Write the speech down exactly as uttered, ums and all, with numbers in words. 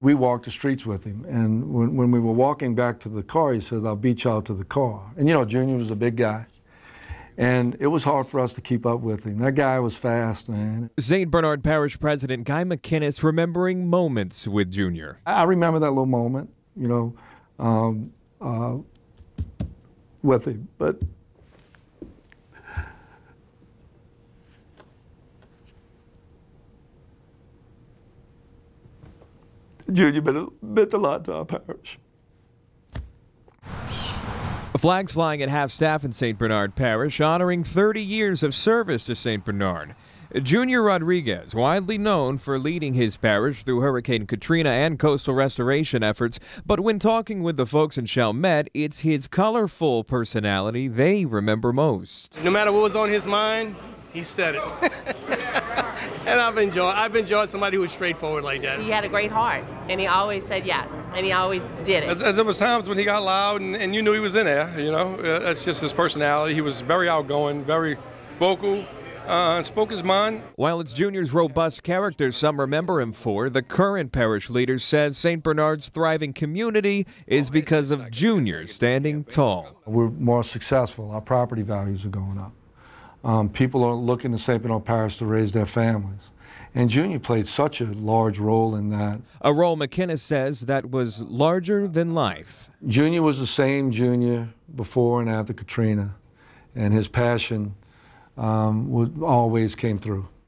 We walked the streets with him, and when, when we were walking back to the car, he says, "I'll beat y'all to the car." And you know, Junior was a big guy, and it was hard for us to keep up with him. That guy was fast, man. Saint Bernard Parish President Guy McInnes remembering moments with Junior. I remember that little moment, you know, um, uh, with him, but Junior meant, meant a lot to our parish. Flags flying at half-staff in Saint Bernard Parish, honoring thirty years of service to Saint Bernard. Junior Rodriguez, widely known for leading his parish through Hurricane Katrina and coastal restoration efforts, but when talking with the folks in Chalmette, it's his colorful personality they remember most. No matter what was on his mind, he said it. And I've enjoyed, I've enjoyed somebody who was straightforward like that. He had a great heart, and he always said yes, and he always did it. As, as there was times when he got loud, and, and you knew he was in there, you know. Uh, that's just his personality. He was very outgoing, very vocal, uh, and spoke his mind. While it's Junior's robust character some remember him for, the current parish leader says Saint Bernard's thriving community is because of Junior standing tall. We're more successful. Our property values are going up. Um, people are looking to Saint Bernard Parish to raise their families. And Junior played such a large role in that. A role McInnes says that was larger than life. Junior was the same Junior before and after Katrina, and his passion um, would, always came through.